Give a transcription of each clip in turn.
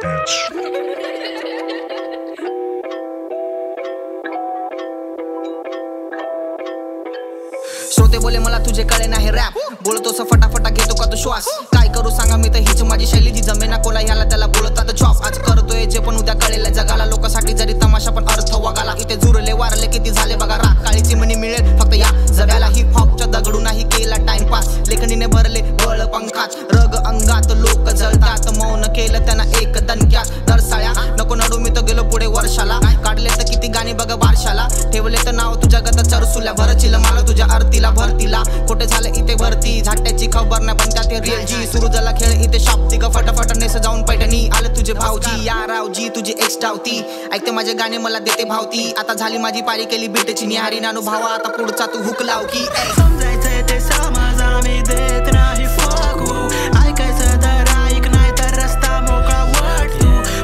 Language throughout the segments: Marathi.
श्रोते बोले मला तुझे कळे नाही रॅप, बोलतो स फटाफटा घेतो का तू श्वास, काय करू सांगा मी तर हीच माझी शैली, जी जमेना कोला ह्याला त्याला बोलतात चॉप. आज करतोय जे पण उद्या कळेल जगाला, लोकांसाठी जरी तमाशा पण अर्थ वागाला. इथे जुरले वारले किती झाले बघा राग, काळीची मनी मिळेल फक्त या जगाला. हिप हॉपच्या दगडू नाही केला टाइमपास, लेखणीने भरले बळ पंखात, रग अंगात लोक जळतात. मौन केलं त्यांना एक दणक्यात, दरसाळ्या नको नडू मी तर गेलो पुढे वर्षाला. काढले तर किती गाणी बघ बारशाला, ठेवले तर नाव तुझ्या गत चरसुल्या, भरचिल मला तुझ्या आरतीला भरतीला. कुठे झालं इथे भरती, झाट्याची खबर नाही पण त्यात रिअल जी. सुरू झाला खेळ इथे शाप्ती का फटाफट नेस जाऊन पैठणी. आलं तुझे भाऊजी या रावजी, तुझी एक्स डावती, ऐकते माझे गाणे मला देते भावती. आता झाली माझी पारी केली बीटची निहारी, नानू भावा आता पुढचा तू हुक लाव की. समजायचंय ते समज आम्ही देत नाही फकवू, ऐकायचं तर ऐक नाही तर रस्ता मोकळा वाट.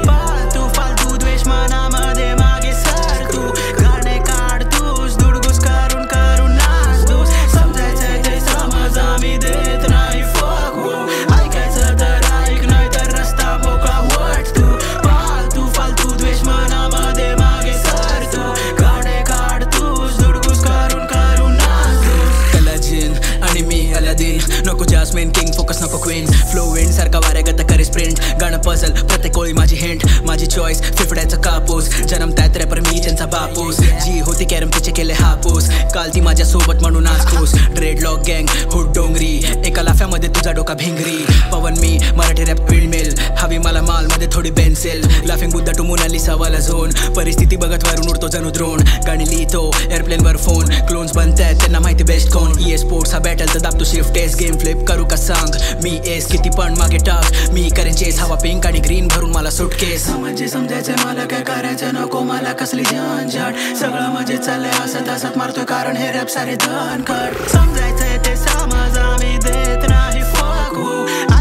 तू फालतू द्वेष मनामध्ये मागे सर, तू गाणे काढ तूच दुडगुस करून करून नाच तूच. समजायचंय ते समज आम्ही देत नाही फकवू, ऐकायचं तर ऐक नाही तर रस्ता मोकळा वाट. तू फालतू द्वेष मनामध्ये मागे सर, तू गाणे काढ तूच दुडगुस करून करून नाच तूच. कलाजीन आणि मी अलादीन, नको जास्मिन किंग फोकस नको क्वीन. फ्लो विंड सारखा वाऱ्यागत करे स्प्रिंट, गाणं पझल प्रत्येक ओळी माझी हिंट. माझी चॉईस फिफड्याचा कापूस, जन्म त्यात रॅपर मी त्यांचा बापूस. जी होती कॅरम तिचे केले हापूस, काल ती माझ्या सोबत म्हणून आज खुश. ड्रेडलॉक गँग हुड डोंगरी, एका लाफ्यामध्ये तुझा डोका भिंगरी. पवन मी मराठी रॅप विंडमिल, हवी मला माल मध्ये थोडी pencil. Laughing Buddha to Mona Lisa वाला झोन, परिस्थिती बघत वरून उडतो जणू द्रोण. गाणी लिहितो एअरप्लेन वर फोन, क्लोन्स बनतायत त्यांना माहिती बेस्ट कोण. EA स्पोर्ट्स हा बॅटल तर दाबतो शिफ्ट एस, गेम फ्लिप करू का सांग मी एस. किती पण मागे टाक मी करेन चेस, हवा पिंक आणि ग्रीन भरून मला सुटकेस. समजायचंय मला काय करायचं नको मला कसली झंझट, सगळं मजेत चाललंय हसत हसत मारतोय कारण हे रॅप सारे धनकट. समजायचंय ते समज आम्ही देत नाही फकवू,